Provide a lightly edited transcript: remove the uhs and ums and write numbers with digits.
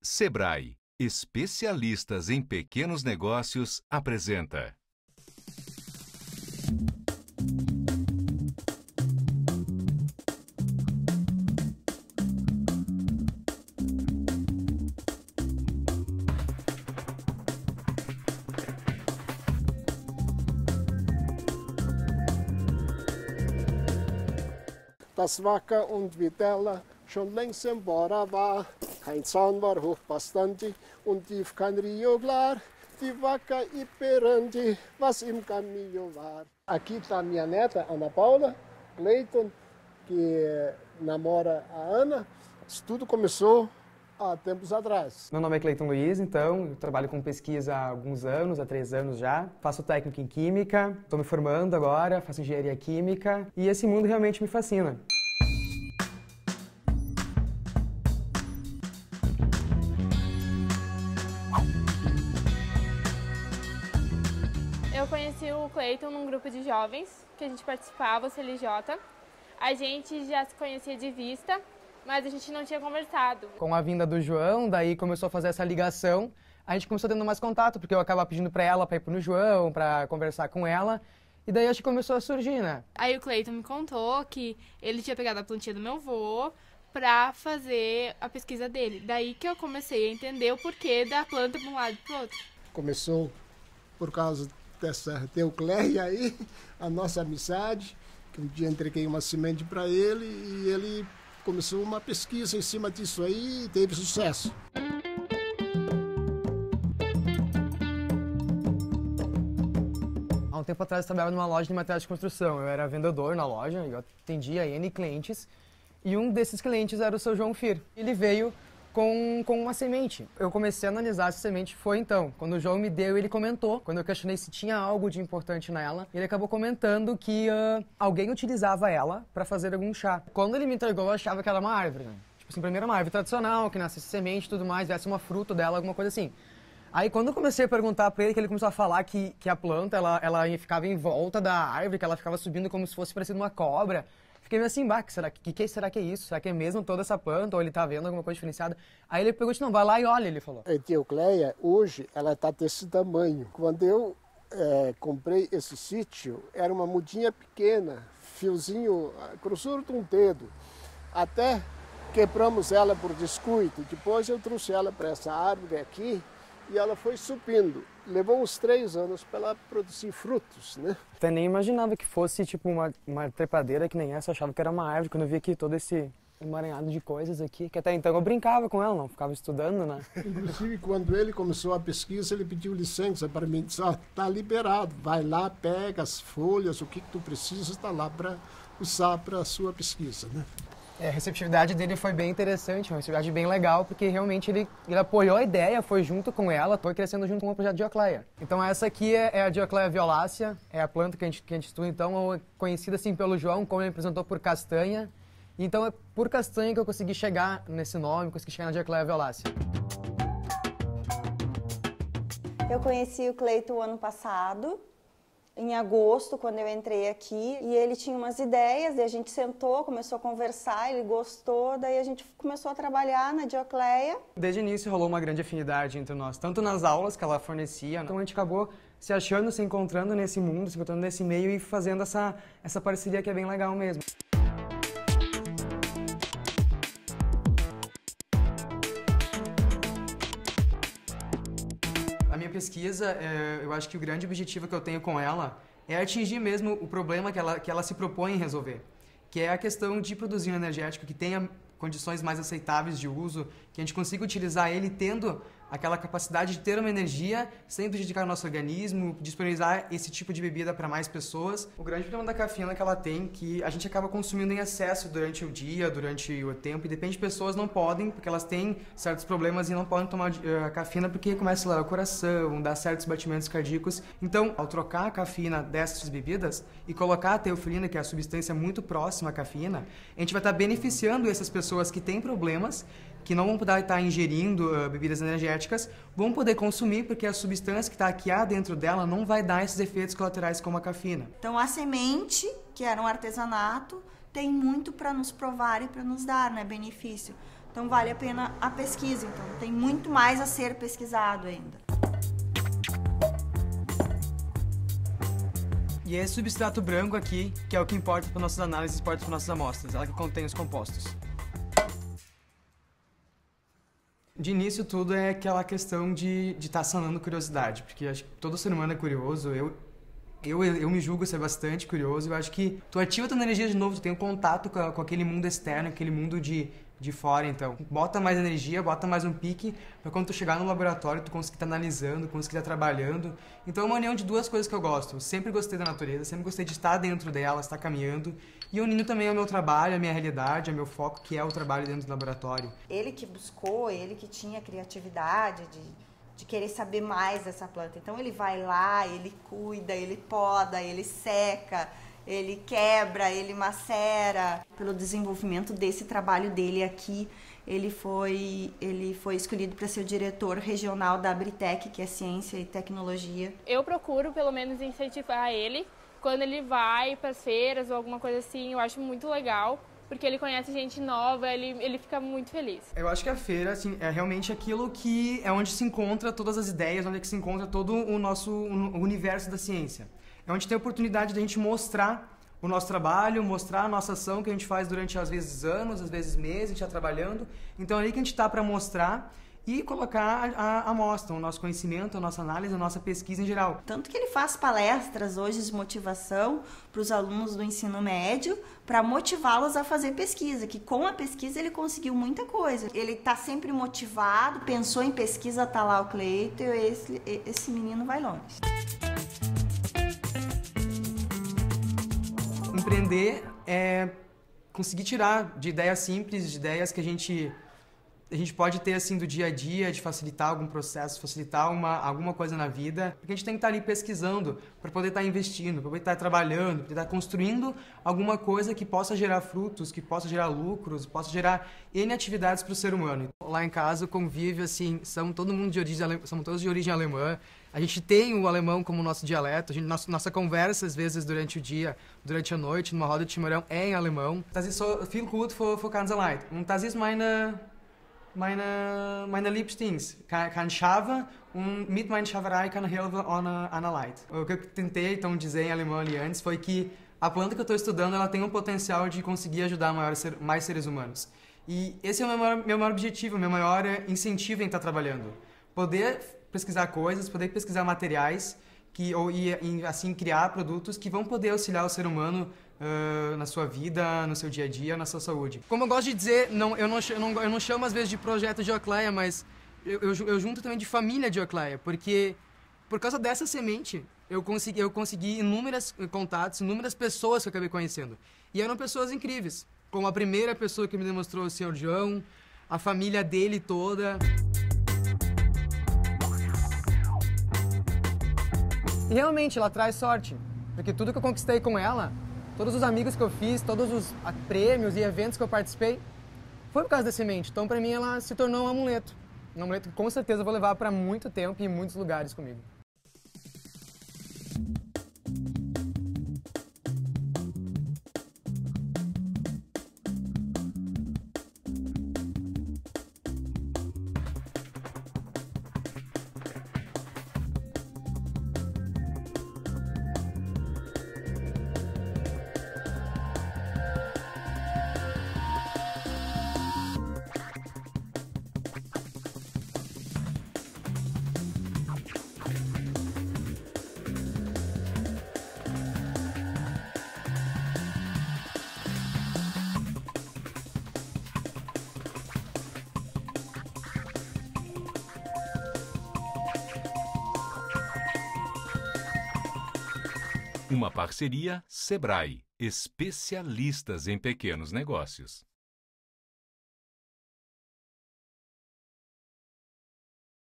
Sebrae, especialistas em pequenos negócios, apresenta. Das Wacker und Vidella schon längst embora war. Kein Zaun war hoch bastante und tief kein Rio klar. Die Vaca Iperandi, was im caminho var. Aqui está minha neta, Ana Paula, Cleiton, que namora a Ana. Isso tudo começou há tempos atrás. Meu nome é Cleiton Luiz, então, eu trabalho com pesquisa há alguns anos, há 3 anos já. Faço técnico em Química, estou me formando agora, faço Engenharia Química e esse mundo realmente me fascina. Eu conheci o Cleiton num grupo de jovens que a gente participava, o CLJ. A gente já se conhecia de vista, mas a gente não tinha conversado. Com a vinda do João, daí começou a fazer essa ligação, a gente começou tendo mais contato, porque eu acabava pedindo pra ela pra ir pro João, pra conversar com ela, e daí acho que começou a surgir, né? Aí o Cleiton me contou que ele tinha pegado a plantinha do meu avô pra fazer a pesquisa dele. Daí que eu comecei a entender o porquê da planta de um lado e pro outro. Começou por causa dessa Teucléia aí, a nossa amizade, que um dia entreguei uma semente para ele e ele começou uma pesquisa em cima disso aí e teve sucesso. Há um tempo atrás eu trabalhava numa loja de materiais de construção, eu era vendedor na loja, eu atendia N clientes e um desses clientes era o seu João Fir. Ele veio com uma semente. Eu comecei a analisar essa semente, foi então, quando o João me deu, ele comentou, quando eu questionei se tinha algo de importante nela, ele acabou comentando que alguém utilizava ela para fazer algum chá. Quando ele me entregou, eu achava que era uma árvore, né? Tipo assim, primeiro uma árvore tradicional, que nasce semente e tudo mais, viesse uma fruta dela, alguma coisa assim. Aí quando eu comecei a perguntar pra ele, que ele começou a falar que a planta, ela ficava em volta da árvore, que ela ficava subindo como se fosse parecendo uma cobra. Fiquei meio assim, será que é isso? Será que é mesmo toda essa planta? Ou ele tá vendo alguma coisa diferenciada? Aí ele pegou e disse, não, vai lá e olha, ele falou. A Teucléia, hoje, ela está desse tamanho. Quando eu comprei esse sítio, era uma mudinha pequena, fiozinho, grossura de um dedo. Até quebramos ela por descuido. Depois eu trouxe ela para essa árvore aqui e ela foi subindo. Levou uns 3 anos para ela produzir frutos, né? Até nem imaginava que fosse tipo uma trepadeira que nem essa, eu achava que era uma árvore, quando eu vi aqui todo esse emaranhado de coisas aqui, que até então eu brincava com ela, não ficava estudando, né? Inclusive, quando ele começou a pesquisa, ele pediu licença para mim, disse, tá liberado, vai lá, pega as folhas, o que tu precisa, está lá para usar para a sua pesquisa, né? A receptividade dele foi bem interessante, uma receptividade bem legal, porque realmente ele apoiou a ideia, foi junto com ela, foi crescendo junto com o projeto Diocleia. Então essa aqui é a Diocleia violácea, é a planta que a gente estuda, então, conhecida assim pelo João, como ele apresentou por castanha. Então é por castanha que eu consegui chegar nesse nome, consegui chegar na Diocleia violácea. Eu conheci o Cleiton ano passado, em agosto, quando eu entrei aqui, e ele tinha umas ideias, e a gente sentou, começou a conversar, ele gostou, daí a gente começou a trabalhar na Diocleia. Desde o início rolou uma grande afinidade entre nós, tanto nas aulas que ela fornecia, então a gente acabou se achando, se encontrando nesse mundo, se encontrando nesse meio e fazendo essa parceria que é bem legal mesmo. A minha pesquisa, eu acho que o grande objetivo que eu tenho com ela é atingir mesmo o problema que ela se propõe em resolver, que é a questão de produzir um energético que tenha condições mais aceitáveis de uso, que a gente consiga utilizar ele tendo aquela capacidade de ter uma energia sem prejudicar o nosso organismo, disponibilizar esse tipo de bebida para mais pessoas. O grande problema da cafeína que ela tem, que a gente acaba consumindo em excesso durante o dia, durante o tempo, e depende de pessoas não podem, porque elas têm certos problemas e não podem tomar a cafeína porque começa lá o coração, dá certos batimentos cardíacos. Então, ao trocar a cafeína dessas bebidas e colocar a teofilina, que é a substância muito próxima à cafeína, a gente vai estar beneficiando essas pessoas que têm problemas, que não vão poder estar ingerindo bebidas energéticas, vão poder consumir porque a substância que está aqui dentro dela não vai dar esses efeitos colaterais como a cafeína. Então a semente, que era um artesanato, tem muito para nos provar e para nos dar, né, benefício. Então vale a pena a pesquisa, então tem muito mais a ser pesquisado ainda. E esse substrato branco aqui, que é o que importa para nossas análises, importa para nossas amostras, ela que contém os compostos. De início, tudo é aquela questão de estar sanando curiosidade, porque acho que todo ser humano é curioso, eu me julgo ser bastante curioso, eu acho que tu ativa tua energia de novo, tu tem um contato com aquele mundo externo, aquele mundo de fora, então. Bota mais energia, bota mais um pique, pra quando tu chegar no laboratório, tu conseguir estar analisando, conseguir estar trabalhando. Então é uma união de duas coisas que eu gosto. Eu sempre gostei da natureza, sempre gostei de estar dentro dela, estar caminhando. E unindo também ao meu trabalho, a minha realidade, ao meu foco, que é o trabalho dentro do laboratório. Ele que buscou, ele que tinha criatividade de querer saber mais dessa planta. Então ele vai lá, ele cuida, ele poda, ele seca, ele quebra, ele macera. Pelo desenvolvimento desse trabalho dele aqui, ele foi escolhido para ser o diretor regional da Abritec, que é Ciência e Tecnologia. Eu procuro, pelo menos, incentivar ele quando ele vai para as feiras ou alguma coisa assim. Eu acho muito legal, porque ele conhece gente nova, ele fica muito feliz. Eu acho que a feira, assim, é realmente aquilo que é onde se encontra todas as ideias, onde é que se encontra todo o nosso universo da ciência. É onde tem a oportunidade de a gente mostrar o nosso trabalho, mostrar a nossa ação que a gente faz durante, às vezes, anos, às vezes meses, a gente está trabalhando. Então é aí que a gente está para mostrar e colocar a amostra, o nosso conhecimento, a nossa análise, a nossa pesquisa em geral. Tanto que ele faz palestras hoje de motivação para os alunos do ensino médio, para motivá-los a fazer pesquisa, que com a pesquisa ele conseguiu muita coisa. Ele está sempre motivado, pensou em pesquisa, tá lá o Cleiton, esse menino vai longe. Empreender é conseguir tirar de ideias simples, de ideias que a gente pode ter assim do dia a dia, de facilitar algum processo, facilitar alguma coisa na vida, porque a gente tem que estar ali pesquisando para poder estar investindo, para poder estar trabalhando, para poder estar construindo alguma coisa que possa gerar frutos, que possa gerar lucros, possa gerar N atividades para o ser humano. Lá em casa o convívio, assim, são todos de origem alemã. A gente tem o alemão como nosso dialeto, nossa conversa, às vezes, durante o dia, durante a noite, numa roda de chimarrão, é em alemão. Das ist so viel gut für Kanzleit. Und das ist meine Lieblings. Kann Schava und mit meiner Schaverei kann helfen an Leid. O que eu tentei, então, dizer em alemão ali antes foi que a planta que eu estou estudando, ela tem um potencial de conseguir ajudar mais seres humanos. E esse é o meu maior objetivo, o meu maior incentivo em estar trabalhando. Poder pesquisar coisas, poder pesquisar materiais e assim criar produtos que vão poder auxiliar o ser humano na sua vida, no seu dia a dia, na sua saúde. Como eu gosto de dizer, eu não chamo às vezes de projeto Geocleia, mas eu junto também de família Geocleia, porque por causa dessa semente eu consegui inúmeros contatos, inúmeras pessoas que eu acabei conhecendo. E eram pessoas incríveis, como a primeira pessoa que me demonstrou o Sr. João, a família dele toda. E realmente ela traz sorte, porque tudo que eu conquistei com ela, todos os amigos que eu fiz, todos os prêmios e eventos que eu participei, foi por causa da semente. Então, para mim, ela se tornou um amuleto que com certeza eu vou levar para muito tempo e em muitos lugares comigo. Uma parceria Sebrae, especialistas em pequenos negócios.